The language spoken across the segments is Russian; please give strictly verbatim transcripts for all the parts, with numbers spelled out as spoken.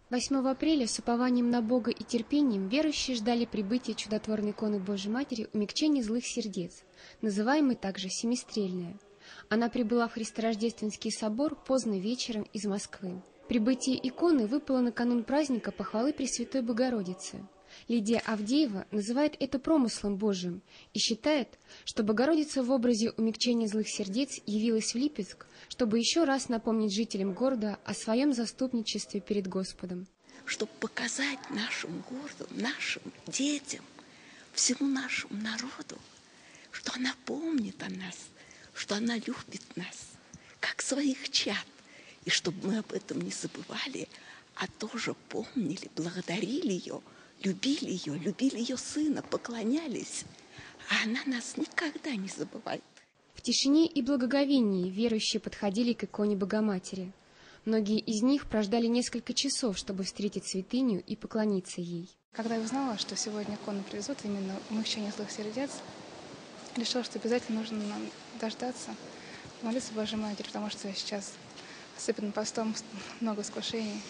восьмого апреля с упованием на Бога и терпением верующие ждали прибытия чудотворной иконы Божией Матери умягчения злых сердец, называемой также Семистрельная. Она прибыла в Христорождественский собор поздно вечером из Москвы. Прибытие иконы выпало на канун праздника похвалы Пресвятой Богородицы. Лидия Авдеева называет это промыслом Божиим и считает, что Богородица в образе умягчения злых сердец явилась в Липецк, чтобы еще раз напомнить жителям города о своем заступничестве перед Господом. Чтобы показать нашему городу, нашим детям, всему нашему народу, что она помнит о нас, что она любит нас, как своих чад, и чтобы мы об этом не забывали, а тоже помнили, благодарили ее, любили ее, любили ее сына, поклонялись, а она нас никогда не забывает. В тишине и благоговении верующие подходили к иконе Богоматери. Многие из них прождали несколько часов, чтобы встретить святыню и поклониться ей. Когда я узнала, что сегодня икону привезут, именно умягчение злых сердец, решила, что обязательно нужно нам дождаться, молиться Божьей Матери, потому что сейчас осыпан постом много искушений.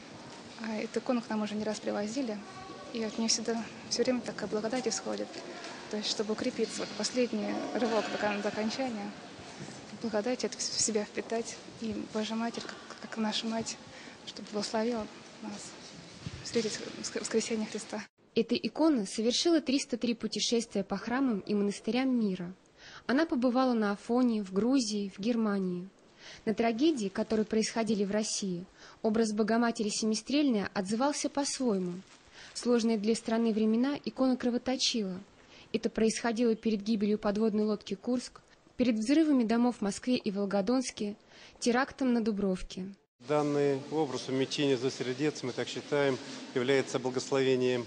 А эту икону к нам уже не раз привозили, и от нее всегда, все время такая благодать исходит. То есть, чтобы укрепиться, вот последний рывок до, до окончания, благодать это в себя впитать. И Божья Матерь, как, как наша Мать, чтобы благословила нас встретить воскресение Христа. Эта икона совершила триста три путешествия по храмам и монастырям мира. Она побывала на Афоне, в Грузии, в Германии. На трагедии, которые происходили в России, образ Богоматери Семистрельная отзывался по-своему. В сложные для страны времена икона кровоточила. Это происходило перед гибелью подводной лодки «Курск», перед взрывами домов в Москве и Волгодонске, терактом на Дубровке. Данный образ умягчения злых сердец, мы так считаем, является благословением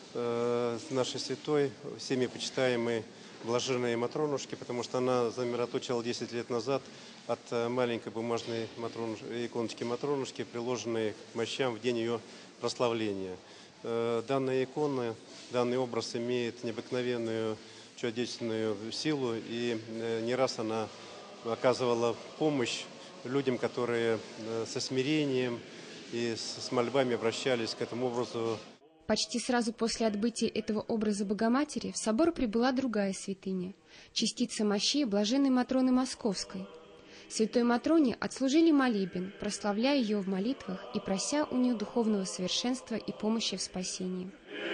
э, нашей святой, всеми почитаемой блаженной Матронушки, потому что она замироточила десять лет назад от маленькой бумажной матроnuш... иконочки Матронушки, приложенной к мощам в день ее прославления. Э, данная икона, данный образ имеет необыкновенную чудодейственную силу, и э, не раз она оказывала помощь людям, которые со смирением и с мольбами обращались к этому образу. Почти сразу после отбытия этого образа Богоматери в собор прибыла другая святыня – частица мощей блаженной Матроны Московской. Святой Матроне отслужили молебен, прославляя ее в молитвах и прося у нее духовного совершенства и помощи в спасении.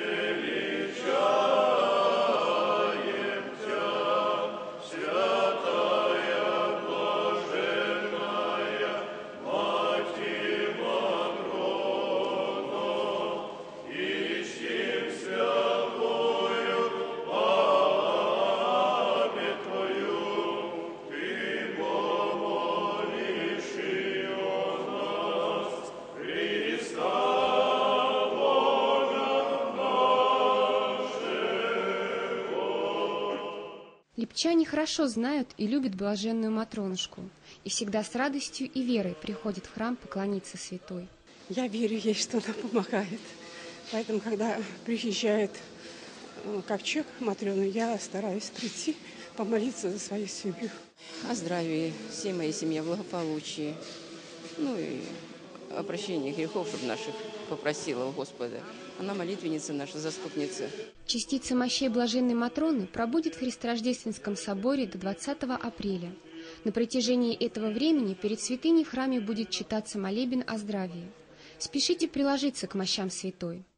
Липчане хорошо знают и любят блаженную Матронушку, и всегда с радостью и верой приходят в храм поклониться святой. Я верю ей, что она помогает. Поэтому, когда приезжает ковчег Матрёны, я стараюсь прийти, помолиться за свою семью. О здравии, всей моей семье, благополучии, ну и о прощении грехов, чтобы наших попросила у Господа. Она молитвенница наша, заступница. Частица мощей блаженной Матроны пробудет в Христорождественском соборе до двадцатого апреля. На протяжении этого времени перед святыней в храме будет читаться молебен о здравии. Спешите приложиться к мощам святой.